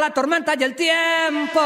la tormenta y el tiempo.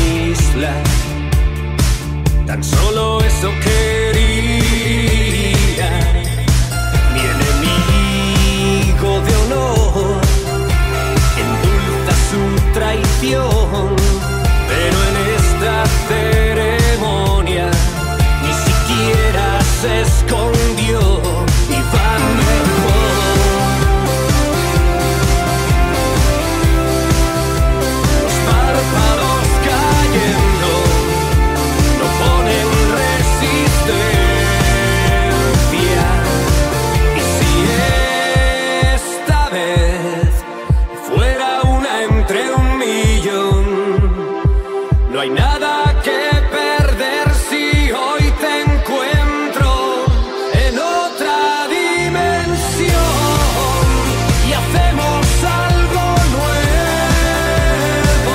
isla. Tan solo eso quería. Mi enemigo de honor endulza su traición, pero en esta ceremonia ni siquiera se escondió y va mejor. Los párpados cayendo no ponen resistencia. Y si esta vez fuera una entre un millón, no hay nada que perder si hoy te encuentro en otra dimensión y hacemos algo nuevo.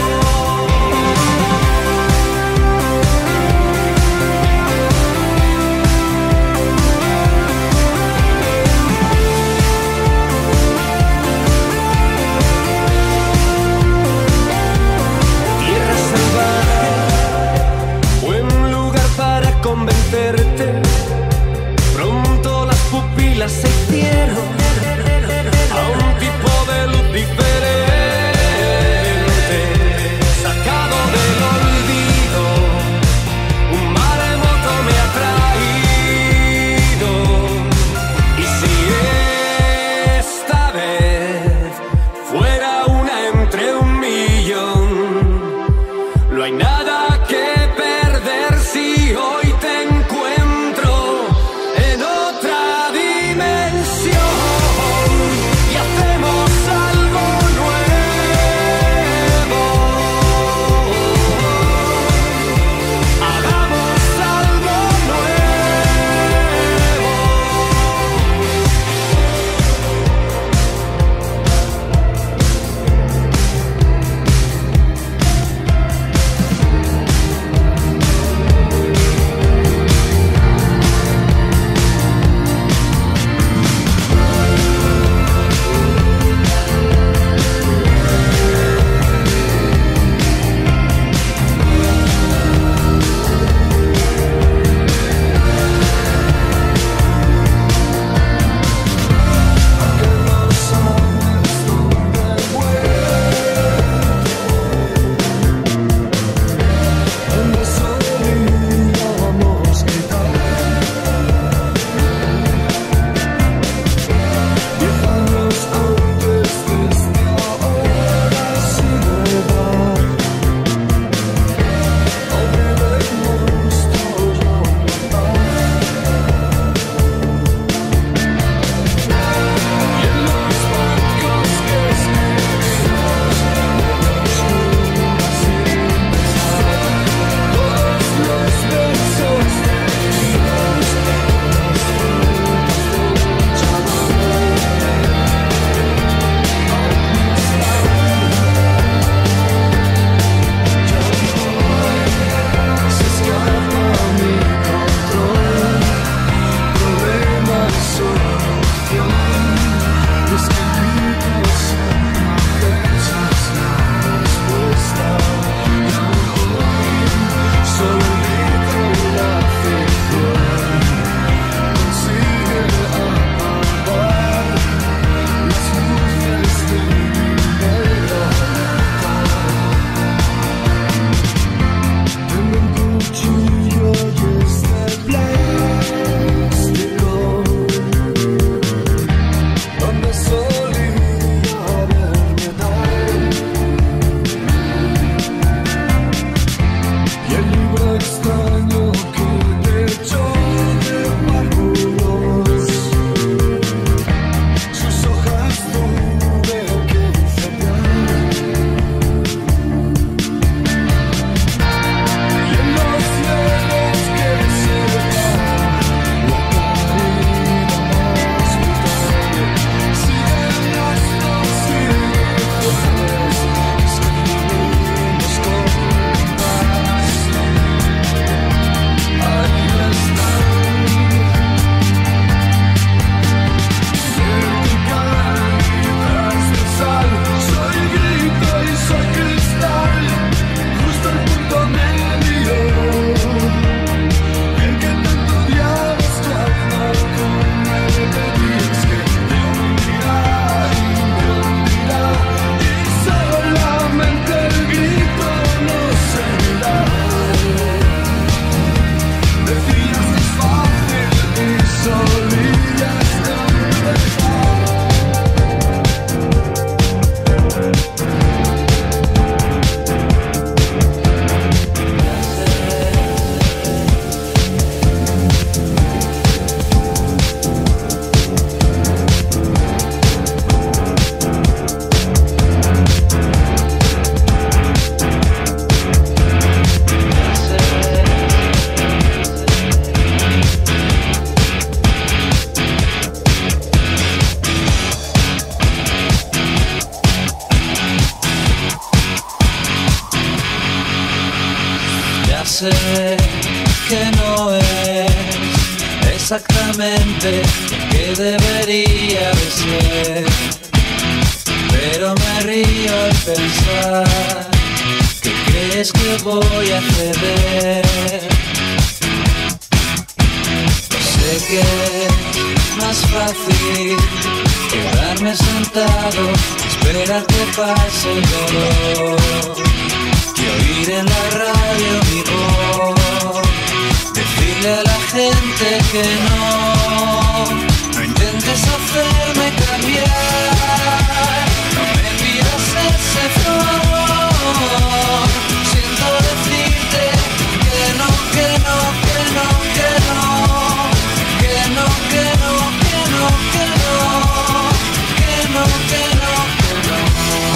Tierra salvaje, buen lugar para convencerte. Pronto las pupilas se hicieron a un tipo de luz diferente, sacado del olvido. Un maremoto me ha traído. Y si esta vez fuera una entre un millón, no hay nada que perder si hoy te encuentro en otra dimensión y hacemos algo nuevo. Hagamos algo nuevo. Ya sé que no es exactamente lo que debería de ser, pero me río al pensar que crees que voy a ceder. Sé que es más fácil quedarme sentado, esperar que pase el dolor, que oír en la radio mi voz, decirle a la gente que no intentes hacerme cambiar, no me pidas ese favor, siento decirte que no, que no, que no, que no, que no, que no, que no, que no, que no, que no, que no.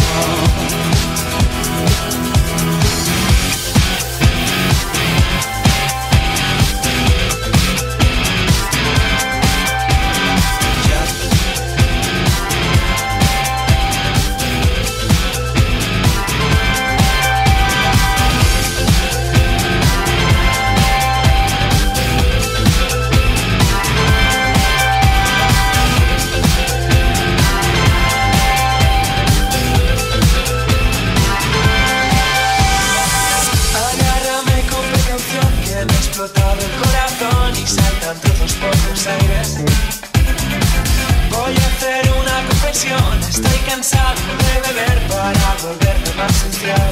Estoy cansado de beber para volverme más social.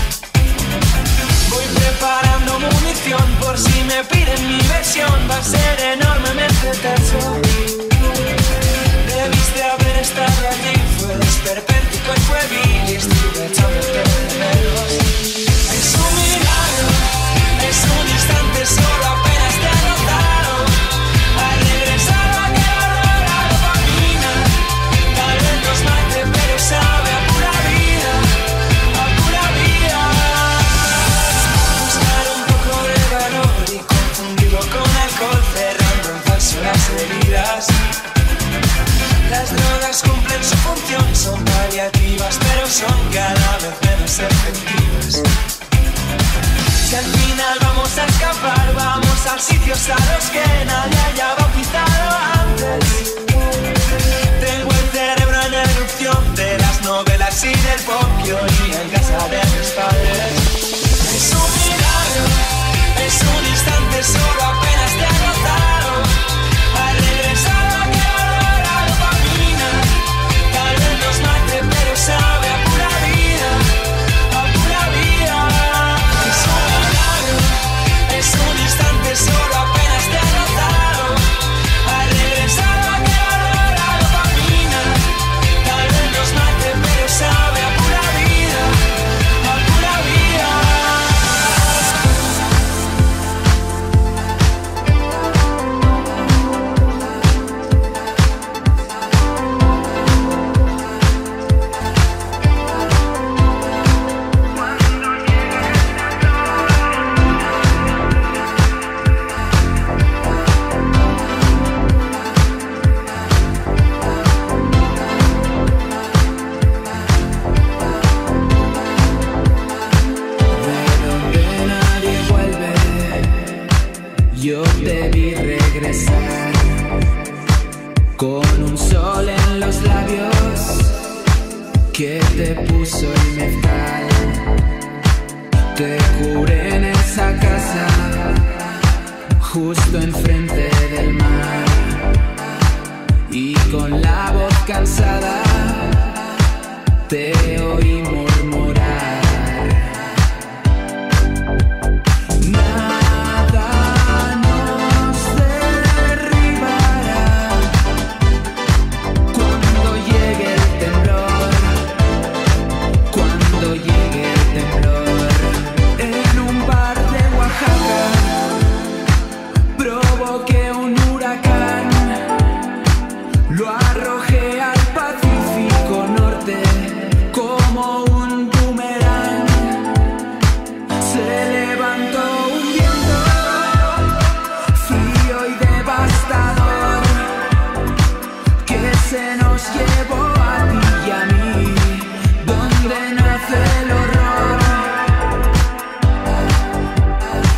Voy preparando munición por si me piden mi versión. Va a ser enormemente tenso. Debiste haber estado allí. Fue desperpéntico y fue vil y estuve echándote de menos. Es un milagro, es un instante, solo apenas te ha notado. Al regresar va a quedar la dopamina. Tal vez nos mate, pero sabe a pura vida, a pura vida. Buscar un poco de valor y confundirlo con alcohol, cerrando en falso las heridas. Las drogas cumplen su función, son paliativas, pero son cada vez menos efectivas. Si al final vamos a escapar, vamos a sitios a los que nadie haya bautizado antes. Tengo el cerebro en erupción de las novelas y del pop que oí en casa de mis padres. Es un milagro, es un instante, solo apenas te ha notado. Al regresar va a quedar la dopamina. Tal vez nos mate, pero sabe a pura vida, a pura vida. Es un milagro, es un instante, solo apenas te ha notado. Al regresar va a quedar la dopamina. Tal vez nos mate, pero sabe a pura vida, a pura vida. Yo te vi regresar con un sol en los labios que te puso el mezcal. Te curé en esa casa justo enfrente del mar y con la voz cansada te oí murmurar. Lo arrojé al Pacífico Norte como un boomerang. Se levantó un viento frío y devastador que se nos llevó a ti y a mí, donde nace el horror.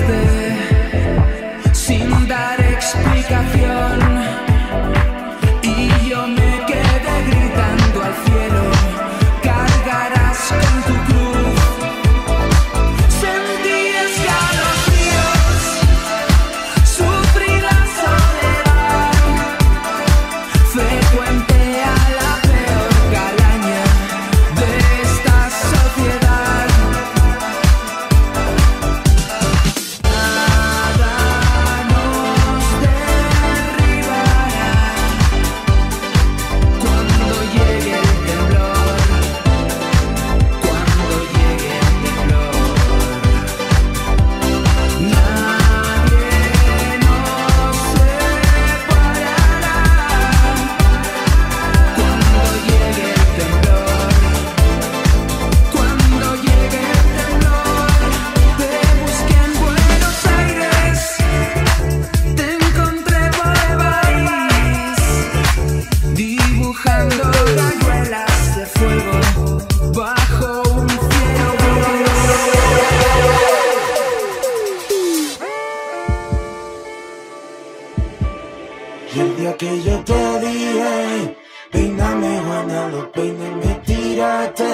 llegaste sin dar explicación y yo me quedé gritando al cielo, cargarás con tu cruz. Sentí escalofríos, sufrí la soledad, frecuente a la peor calaña de esta sociedad. Nada nos derribará cuando llegue el temblor, cuando llegue el temblor. Nadie nos separará cuando llegue el temblor, cuando llegue el temblor. Te busqué en Buenos Aires, te encontré por el país, dibujando rayuelas de fuego bajo un cielo gris. Y el día que yo te dije, peíname Juana, los peines me tiraste.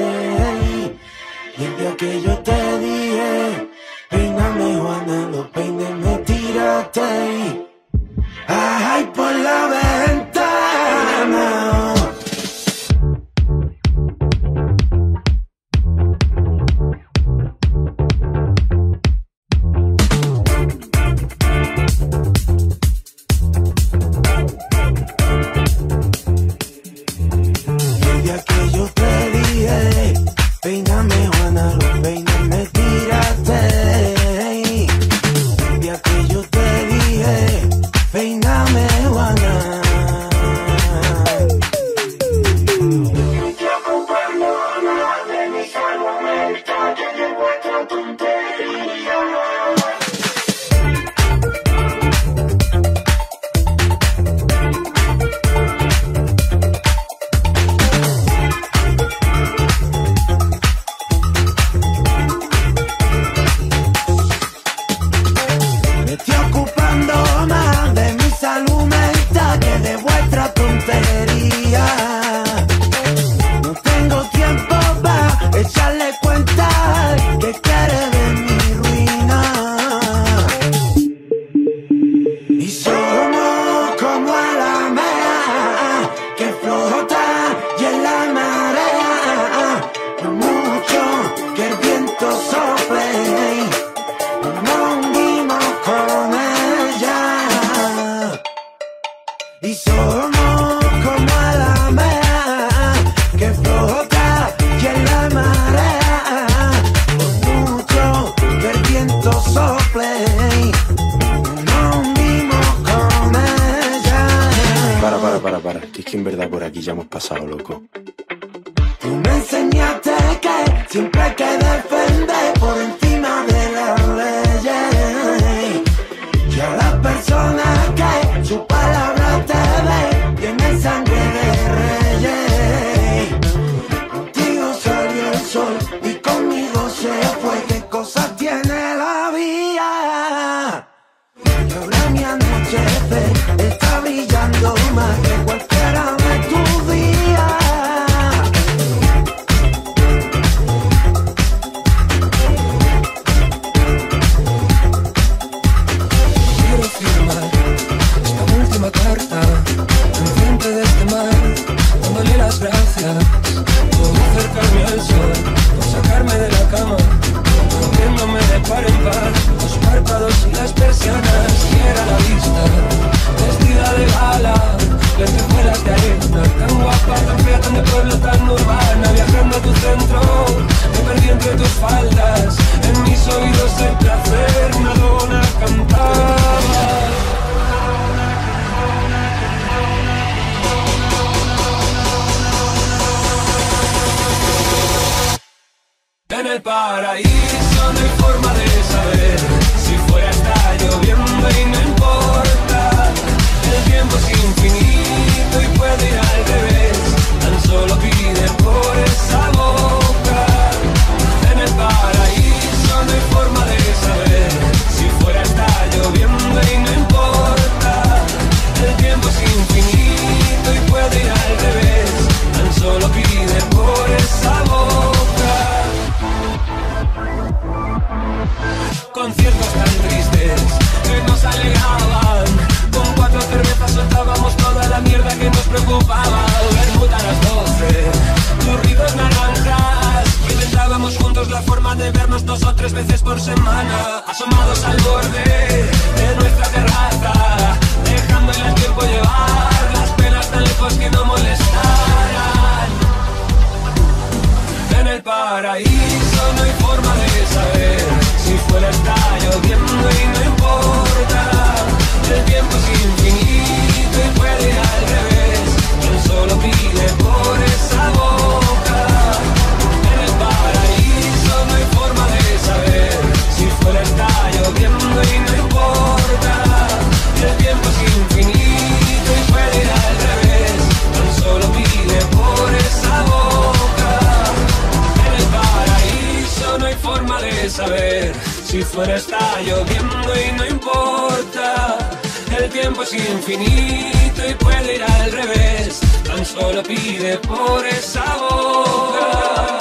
Y el día que yo te dije, peíname Juana, los peines me tiraste. Ay, por la ventana. Y el día que yo te dije, peíname Juana, los peines me tiraste. El día que yo te dije, peíname Juana. Me estoy ocupando más de mi salud mental que de vuestra tontería. No tengo tiempo para echarle cuenta que quiere de mi ruina. Y somos como a la marea que flota y en la marea, por mucho que el viento sople, no hundimos con ella. Y somos como a la marea que flota y en la marea, por mucho que el viento sople, no hundimos con ella. Para, que es que en verdad por aquí ya hemos pasado, loco. Tú me enseñaste que siempre hay que defender por encima de las leyes. Y a las personas que su palabra te ve, tienen sangre de reyes. Contigo salió el sol y conmigo se fue. ¿Qué cosas tiene la vida? Y ahora mi anochecer está brillando más que cualquiera de tus días. Quiero firmar esta última carta enfrente de este mar, dándole las gracias por acercarme al sol, por sacarme de la cama, moviéndome de par en par, los párpados y las persianas, y era la vista, vestida de gala, lentejuelas de arena, tan guapa, tan fea, tan de pueblo, tan urbana, viajando a tu centro, me perdí entre tus faldas, en mis oídos el placer, una dona cantaba. En el paraíso no hay forma de saber si fuera está lloviendo y no importa. El tiempo es infinito y puede ir al revés, tan solo pide por esa boca. En el paraíso no hay forma de saber conciertos tan tristes que nos alegraban. Con 4 cervezas soltábamos toda la mierda que nos preocupaba. Vermut a las 12, turridos naranjas. Inventábamos juntos la forma de vernos 2 o 3 veces por semana, asomados al borde de nuestra terraza, dejando el tiempo llevar las penas tan lejos que no molestaran. En el paraíso no hay forma de saber si fuera está lloviendo y no importa. El tiempo es infinito y puede ir al revés, quien solo pide por esa boca. En el paraíso no hay forma de saber si fuera está lloviendo y no importa. El tiempo es infinito y puede ir al revés, tan solo pide por esa boca. En el paraíso no hay forma de saber si fuera está lloviendo y no importa. El tiempo es infinito y puede ir al revés, tan solo pide por esa boca.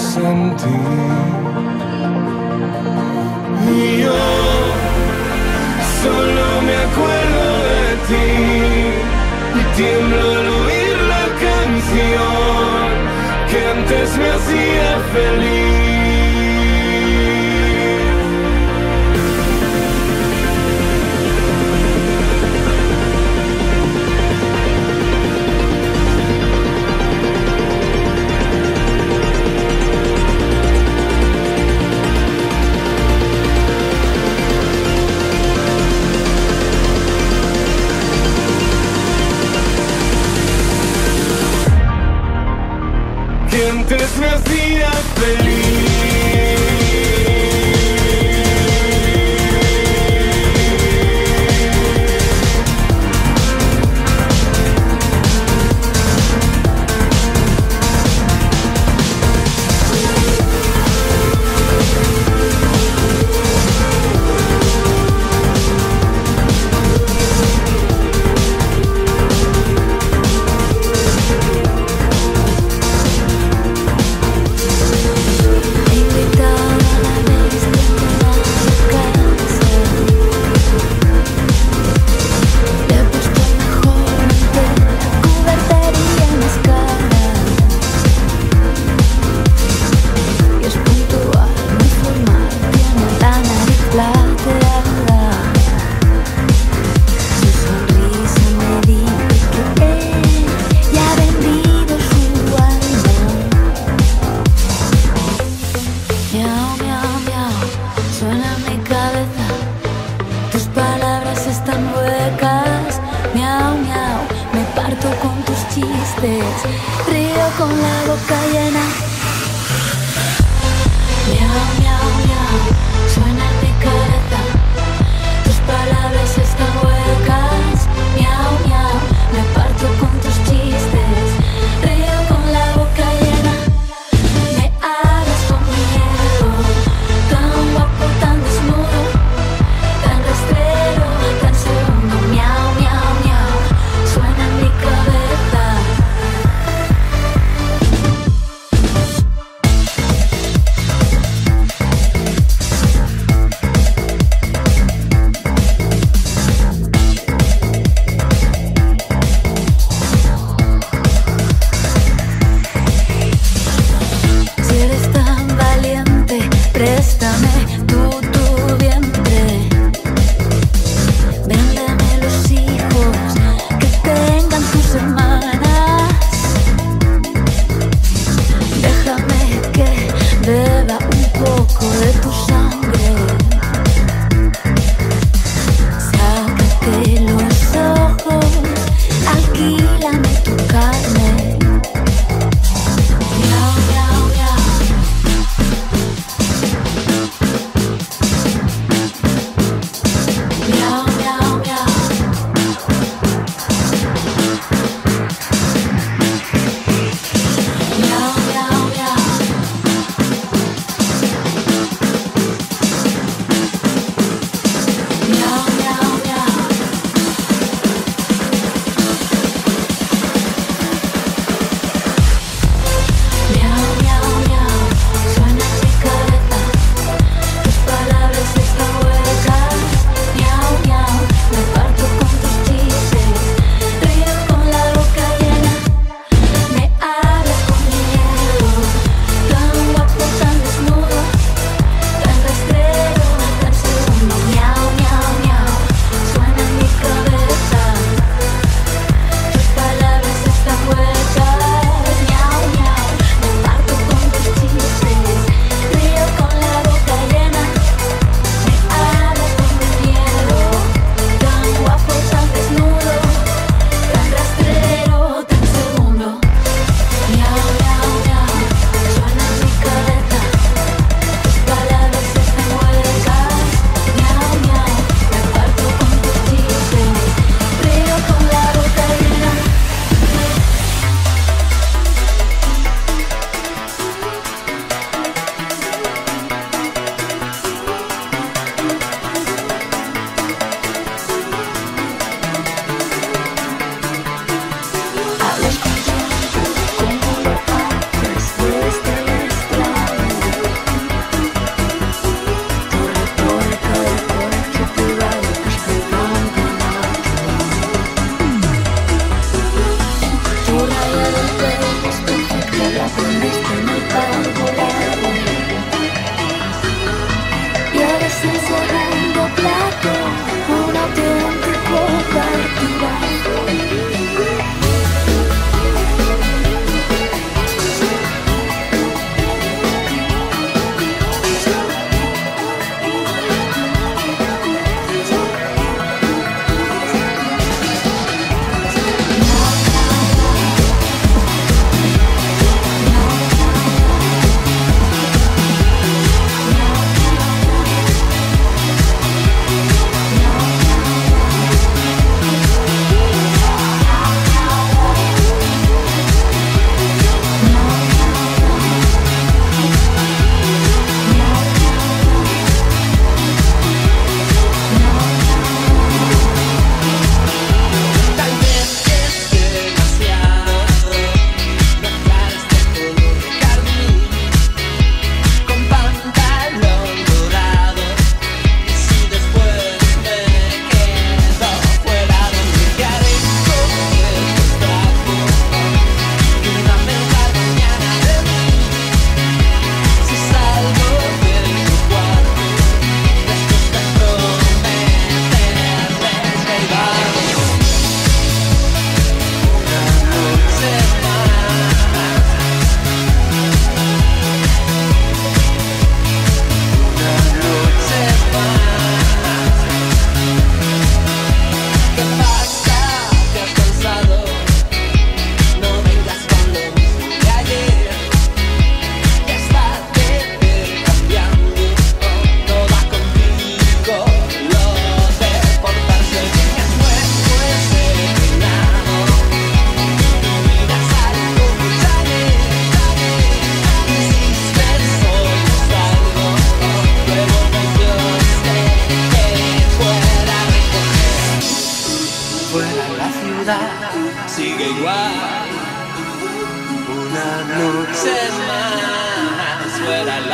sentir. Y yo solo me acuerdo de ti y tiemblo al oír la canción que antes me hacía feliz. Que antes me hacía feliz. Río con la boca llena. Miau, miau, miau, suena en mi cabeza. Tus palabras están huecas. Miau, miau, me parto con tus chistes. Río con la boca llena. Me hablas con miedo, tan guapo, tan desnudo, tan rastrero, tan segundo. Miau, miau, miau, suena en mi cabeza.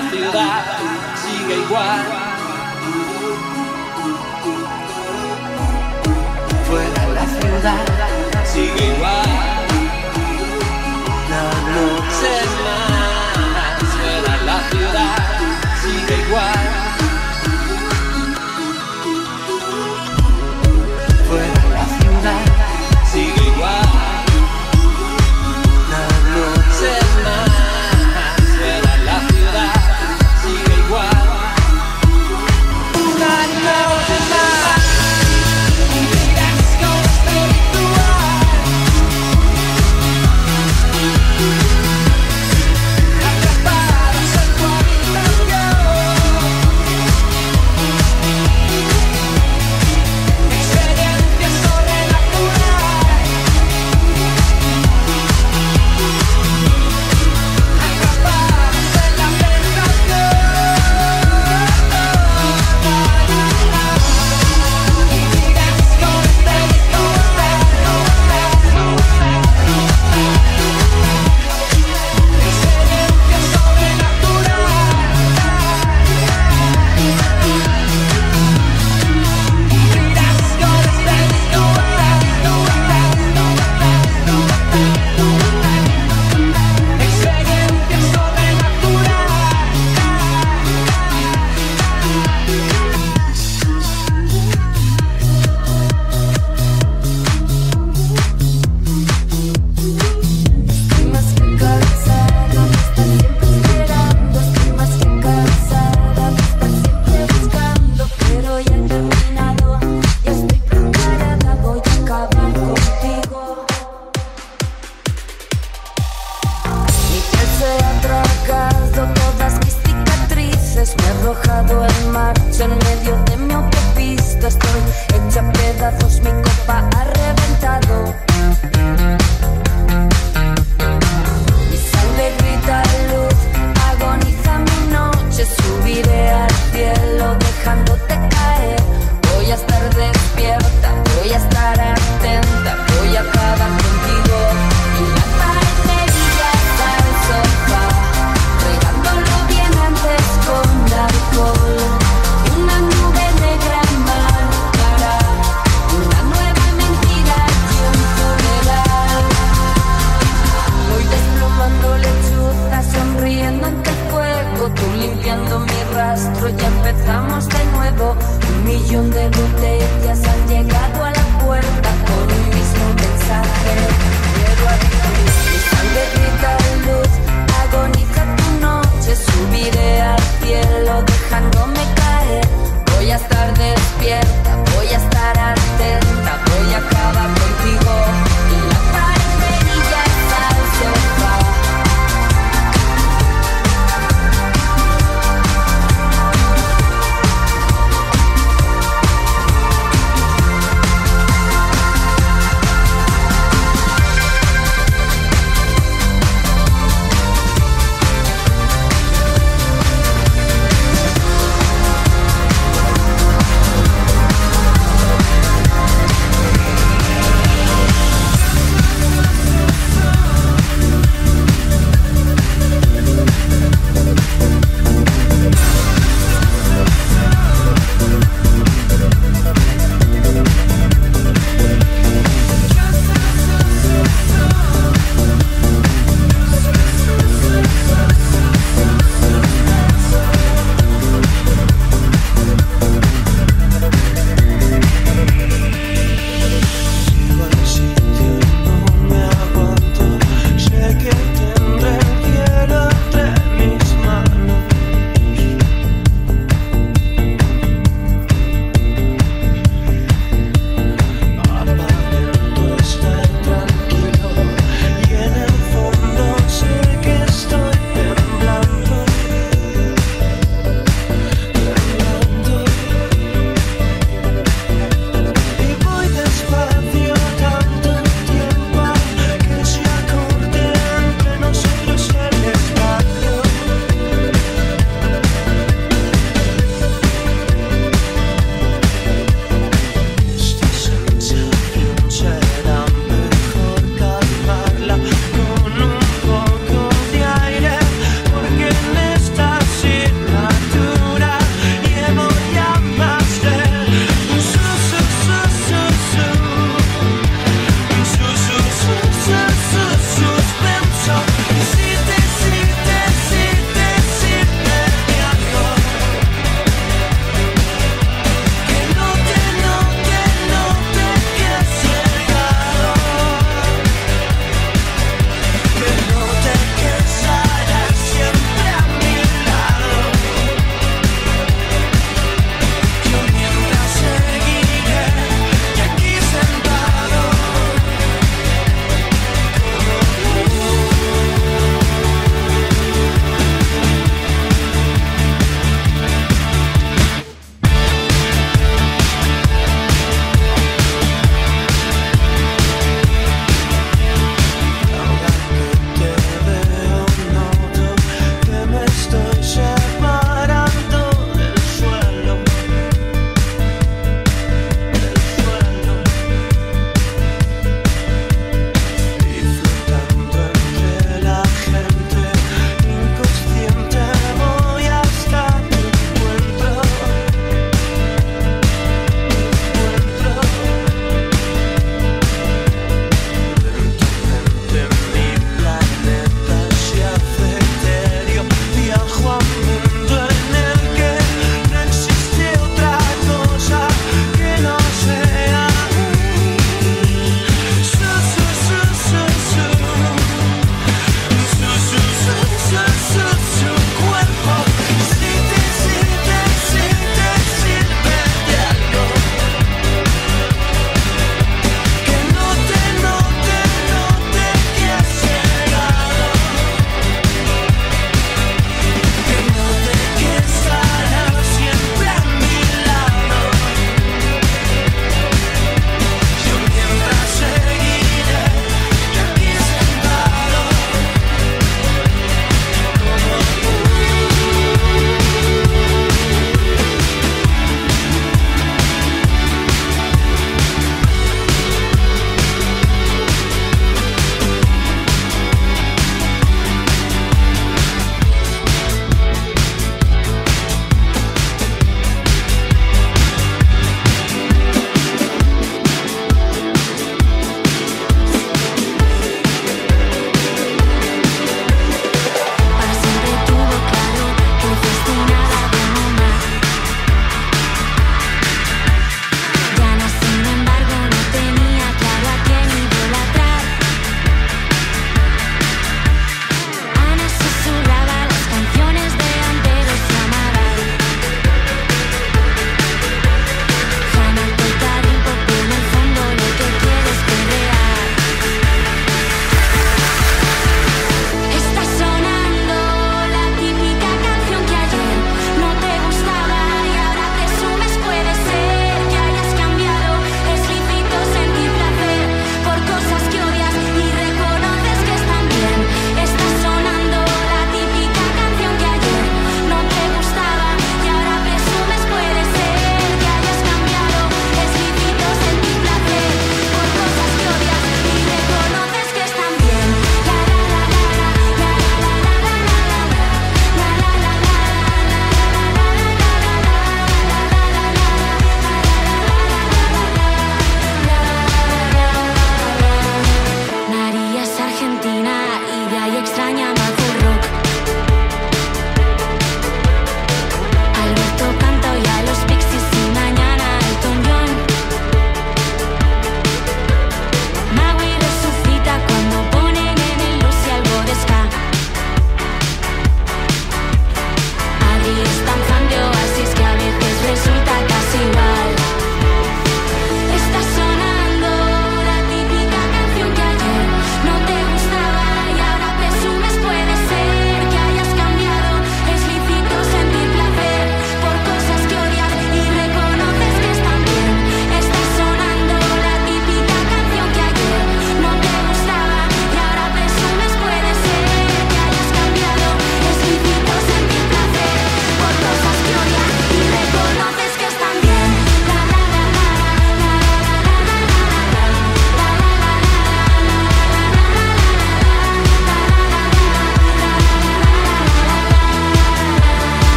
la ciudad sigue igual. Fuera la ciudad sigue igual. La noche más. Fuera la ciudad sigue igual. Fuera la ciudad sigue igual. La noche más. Fuera la ciudad sigue igual. Una noche más. Dirás con espiritual. Atrapados en tu habitación. Experiencia sobrenatural. Atrapados en la tentación. Y dirás con espiritual. Experiencia sobrenatural. Dirás con espiritual. Experiencia Estoy más que cansada de estar siempre esperando. Estoy más que cansada de estar siempre buscando. Pero ya he terminado, ya estoy preparada. Voy a acabar contigo. Mi piel se ha tragado todas mis cicatrices. Me he arrojado en marcha en medio de mi autopista. Estoy hecha a pedazos, mi copa ha reventado. Mi sangre grita luz, agoniza mi noche. Subiré al cielo dejándote caer. Voy a estar despierta, voy a estar atenta. Voy a acabar contigo. Y la parcería al sofá, regándolo bien antes con alcohol. Una nube negra marcará una nueva mentira y un funeral. Voy desplumando lechuzas, sonriendo ante el fuego. Tú limpiando mi rastro, ya empezamos de nuevo. 1.000.000 de botellas han llegado a la puerta con un mismo mensaje. Quiero a ti. Mi sangre grita luz, agoniza tu noche. Subiré al cielo dejándome caer. Voy a estar despierta, voy a estar atenta. Voy a acabar contigo. Y la parcería al sofá.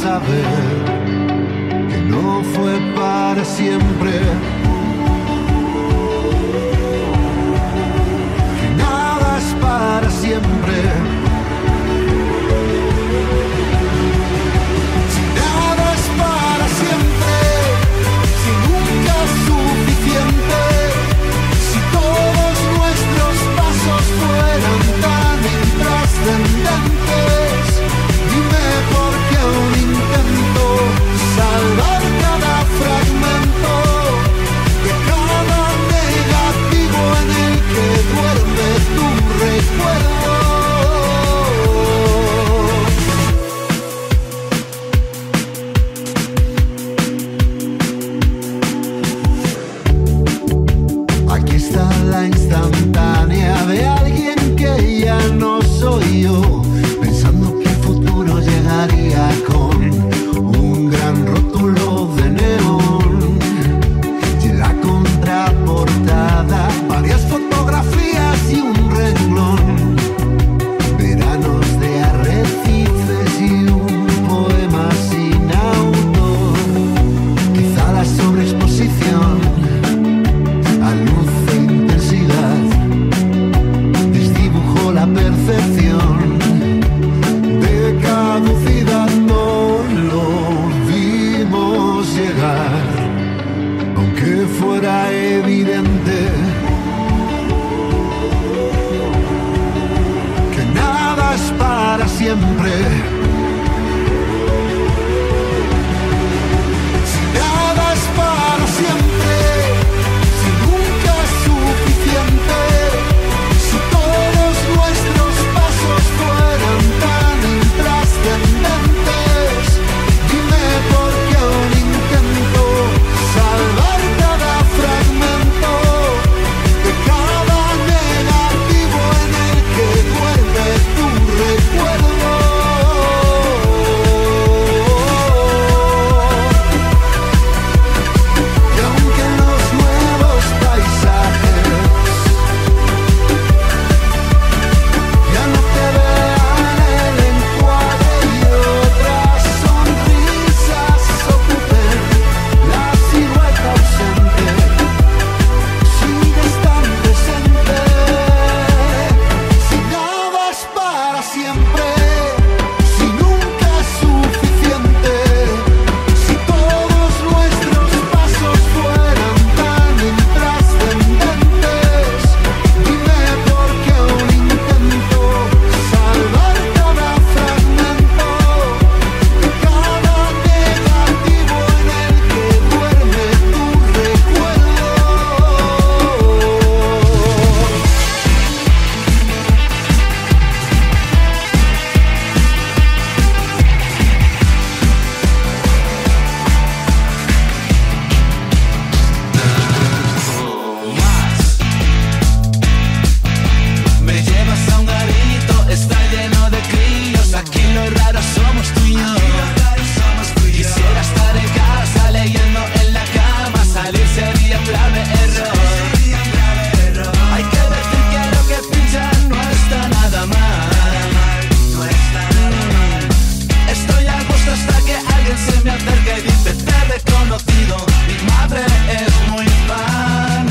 saber que no fue para siempre, que nada es para siempre. Si nada es para siempre, si nunca es suficiente, si todos nuestros pasos fueran tan intrascendentes, dime por qué aún intento salvar cada fragmento de cada negativo en el que duerme tu recuerdo. Aquí está la instantánea de alguien que ya no soy yo, pensando que el futuro llegaría con un gran rótulo de neón y en la contraportada varias fotografías y un renglón, veranos de arrecifes y un poema sin autor. Quizá la sobreexposición a luz e intensidad desdibujó la percepción de caducidad. No lo vimos llegar, aunque fuera evidente que nada es para siempre. Si nada es para siempre, si nunca es suficiente, si todos nuestros pasos fueran tan intrascendentes, dime por qué aún intento salvar cada fragmento de cada negativo en el que duerme tu recuerdo. Y aunque en los nuevos paisajes ya no te vean el encuadre y otras sonrisas ocupen la silueta ausente, sigues tan presente. Si nada es para siempre, si nunca es suficiente, si todos nuestros pasos fueran tan intrascendentes, dime por qué aún intento salvar cada fragmento de cada negativo en el que duerme tu recuerdo. Me llevas a un garito, está lleno de críos. Aquí lo raro somos tú y yo. Quisiera estar en casa leyendo en la cama, salir sería un grave error. Hay que decir que lo que pinchan no está nada mal. Estoy a gusto hasta que alguien se me acerque y dice: te he reconocido, mi madre es muy fan.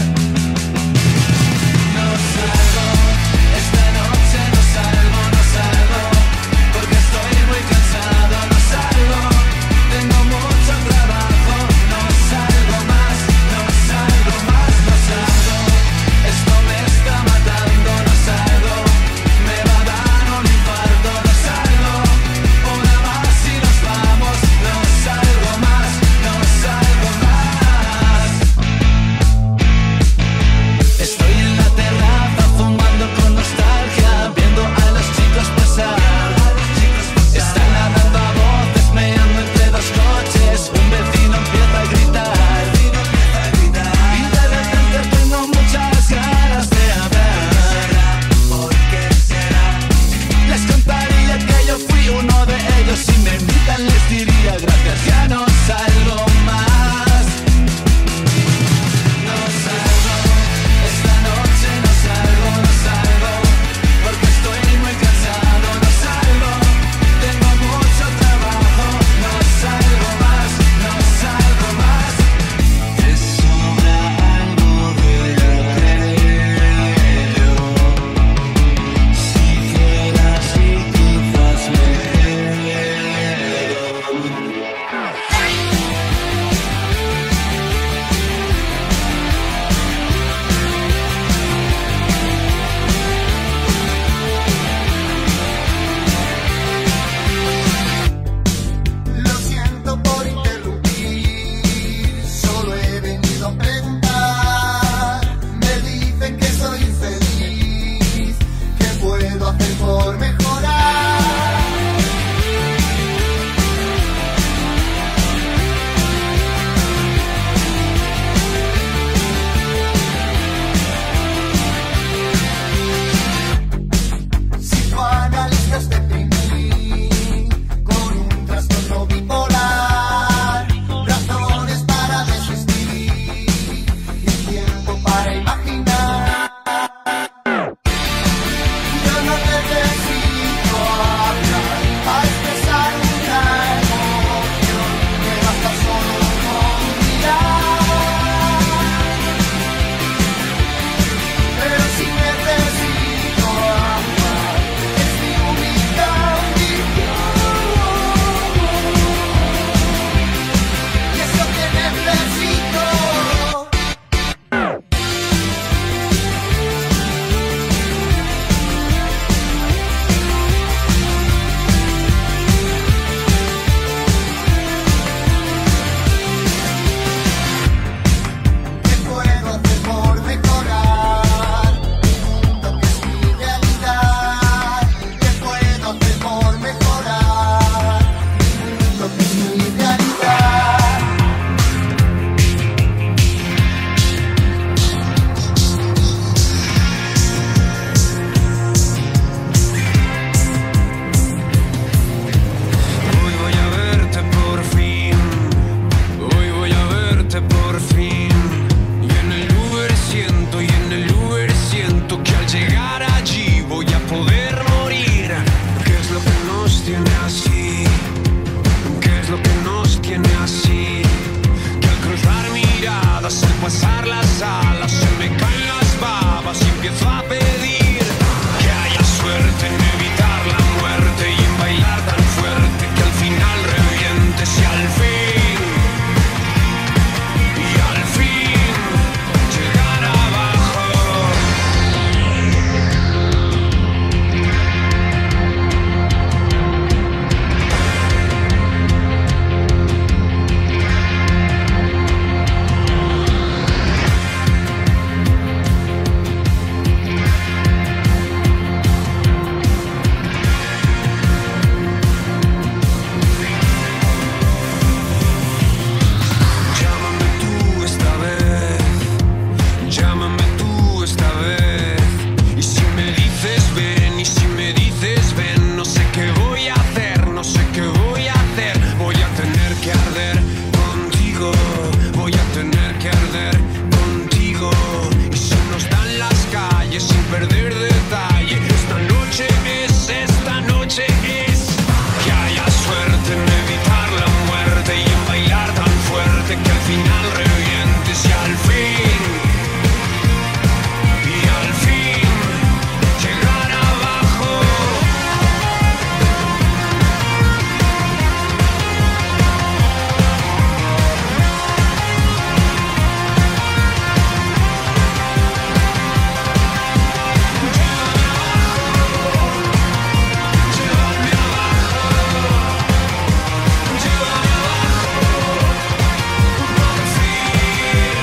No salgo, esta noche no salgo, porque estoy muy cansado. No salgo, tengo mucho trabajo. No salgo más, no salgo. Esto me está matando. No salgo, me va a dar un infarto. No salgo, una más y nos vamos. No salgo Lo siento por interrumpir, solo he venido a preguntar. Me dicen que soy infeliz, ¿qué puedo hacer por mejorar? Psicoanalistas deprimí con un trastorno bipolar, razones para desistir y tiempo para imaginar. Yo no necesito hablar a expresar una emoción, me basta solo con mirar. Pero si necesito amar, es mi única ambición. Y es lo que necesito. ¿Qué puedo hacer por mejorar el mundo que es mi realidad? ¿Qué puedo hacer por mejorar el mundo que es mi realidad? Hoy voy a verte por fin, hoy voy a verte por fin. Y en el Uber siento que al llegar allí voy a poder morir. ¿Qué es lo que nos tiene así? ¿Qué es lo que nos tiene así? Que al cruzar miradas, al pasar las alas, se me caen las babas y empiezo a pedir que haya suerte en evitar la muerte y en bailar tan fuerte que al final revientes y al fin llegar abajo. Llámame tú esta vez, y si me dices ven, y si me dices ven, no sé qué voy a hacer, no sé qué voy a hacer. Voy a tener que arder contigo, voy a tener que arder contigo. Y si nos dan las calles sin perder detalle, esta noche es que haya suerte en evitar la muerte y en bailar tan fuerte que al final revientes y al fin llegar abajo. Llévame abajo, por fin.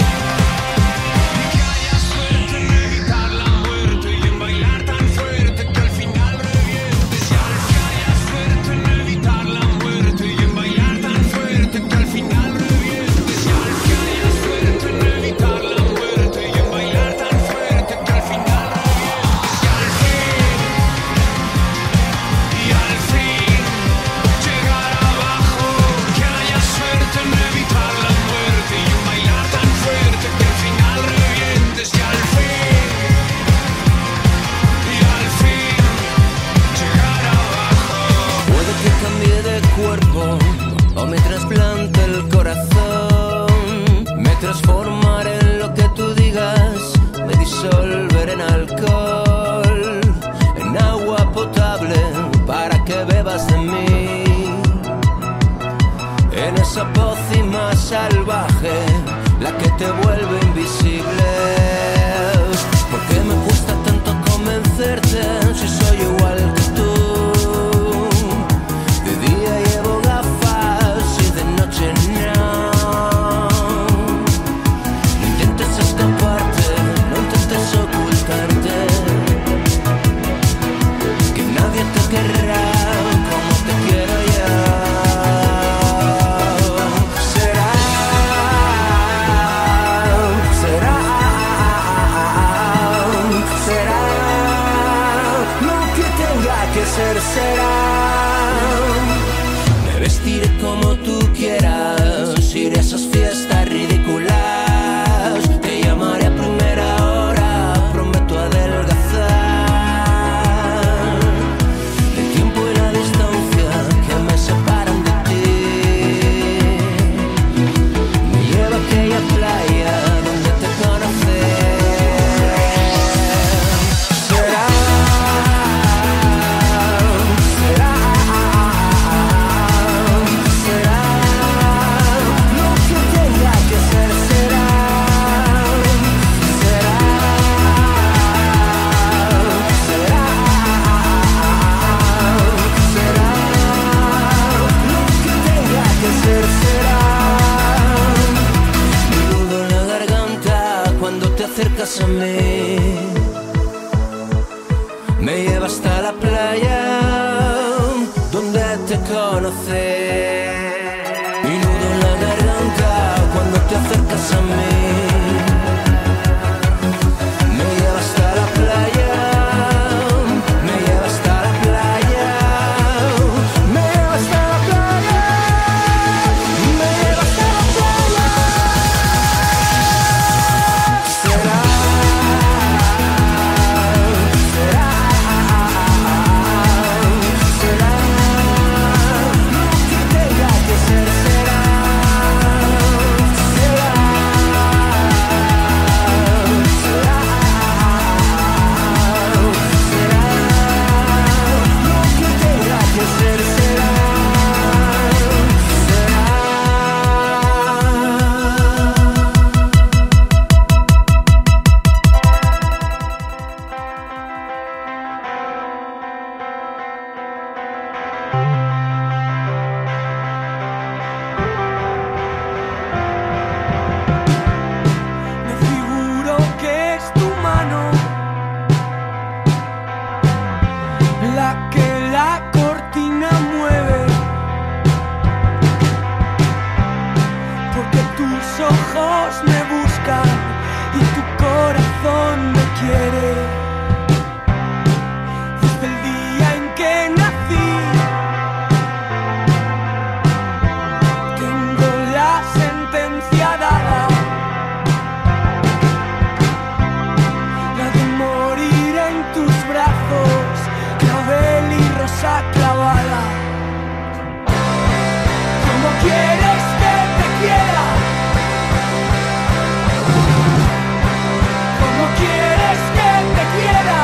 Y que haya suerte en evitar la muerte y en bailar tan fuerte que al final revientes. Y al que haya suerte en evitar la muerte y en bailar tan fuerte que al final revientes. Y al que haya suerte en evitar la muerte y en bailar tan fuerte que al final revientes. Y al fin llegar abajo. Que haya suerte en evitar la muerte y en bailar tan fuerte que al final revientes. Y al fin llegar abajo. Puede que cambie de cuerpo o me trasplante el corazón, me transformaré en lo que tú digas, me disolveré en alcohol, en agua potable para que bebas de mí. en esa pócima salvaje, la que te vuelve invisible. ¿Por qué me cuesta tanto convencerte si soy igual que tú? De día llevo gafas y de noche no. No intentes escaparte, no intentes ocultarte, que nadie te querrá como te quiero yo. Será lo que tenga que ser, será. Me vestiré como tú quieras, iré a esas fiestas ridículas, te llamaré a primera hora, prometo adelgazar. El tiempo y la distancia que me separan de ti me lleva a aquella playa donde te conocí. Será lo que tenga que ser, será lo que tenga que ser, será. Mi nudo en la garganta cuando te acercas a mí, me lleva hasta la playa donde te conocí. Mi nudo en la garganta cuando te acercas a mí, me lleva hasta la playa, me lleva hasta la playa, me lleva hasta la playa, me lleva hasta la playa. Será lo que tenga que ser, será lo que tenga que ser, será. Me figuro que es tu mano la que la cortina mueve, porque tus ojos me buscan y tu corazón me quiere. Desde el día en que nací tengo la sentencia dada, la de morir en tus brazos, clavel y rosa clavada. ¿Cómo quieres que te quiera? ¿Cómo quieres que te quiera?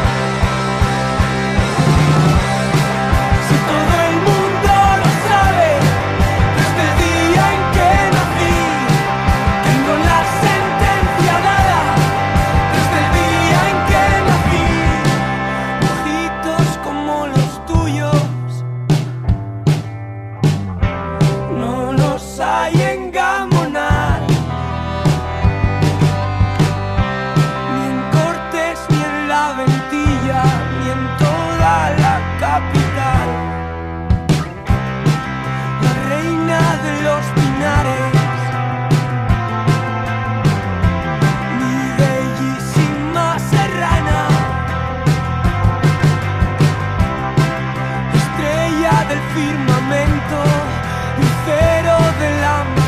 Si todo el mundo lo sabe, desde el día en que nací tengo la sentencia dada. Desde el día en que nací, ojitos como los tuyos, no los hay en Gamonal, ni en Cortes, ni en La Ventilla, ni en toda la capital. La reina de los pinares, mi bellísima serrana, estrella del firmamento, lucero de la